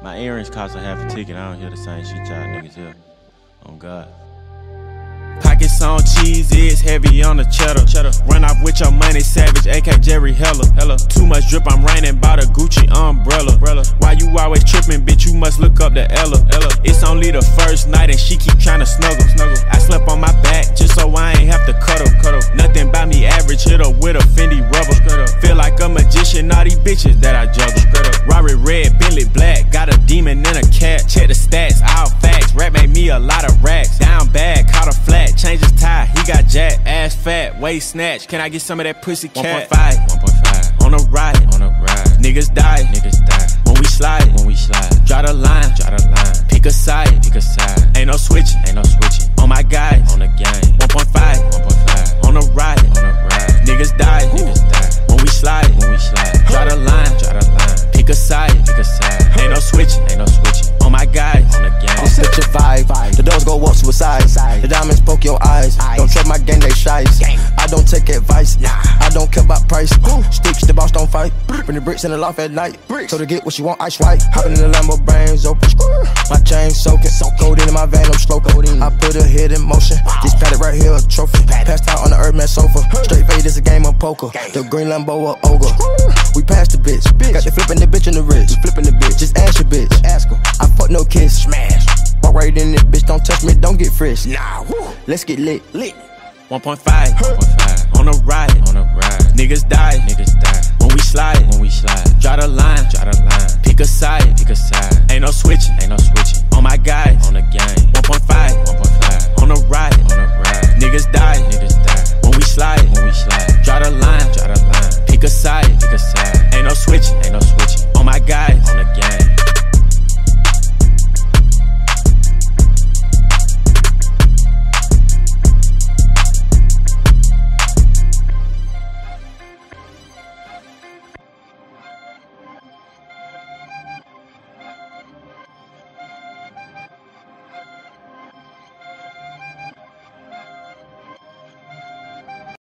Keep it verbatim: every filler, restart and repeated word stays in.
My earrings cost a half a ticket. I don't hear the same shit y'all niggas hear. On God. Pockets on cheese, it's heavy on the cheddar. cheddar. Run off with your money, Savage, A K Jerry Heller. Hella. Too much drip, I'm raining by the Gucci umbrella. umbrella. Why you always tripping, bitch? You must look up to Ella. Ella. It's only the first night and she keep trying to snuggle. snuggle. I slept on my back just so I ain't have to cuddle. cuddle. Nothing by me average, hit her with a Fendi rubber. Feel like a magician, all these bitches that I juggle. Rari red, Bentley black, got a demon and a cat. Check the stats, all facts. Rap made me a lot of racks. Down bad, caught a flat. Change his tie, he got jacked. Ass fat, waist snatch. Can I get some of that pussy cat? one point five, one point five. On a ride, on a ride. Niggas die, niggas die. When we slide, when we slide. Draw the line, draw the line. Pick a side, pick a side. Ain't no switching, ain't no switching. On my guys, on the game. one point five, one point five. On a ride, on a ride. Niggas die, niggas die. When we slide, when we slide. Draw the line, draw the line. Pick a side, pick a side. Ain't no switching, ain't no switching. On my guys, on the game. I'm such a vibe. The doors go up suicide. The diamonds poke your eyes. Don't trust my gang, they shies. I don't take advice. I don't care about price. Sticks, the boss don't fight. Bring the bricks in the loft at night. So to get what you want, ice white. Hopping in the Lambo, brains open. My chain soaking. Codeine in my vein, I'm stroking. I put a hit in motion. This padded right here, a trophy. Passed out on the Earthman sofa. Straight fade is a game of poker. The green Lambo, a ogre. We passed the bitch. Got you flipping the bitch in the wrist. Flipping the bitch. Just ask your bitch. Ask her. I fuck no kiss. Smash. Walk right in this bitch, don't touch me, don't get fresh. Nah, woo. Let's get lit. Lit. one point five, one point five. On a ride,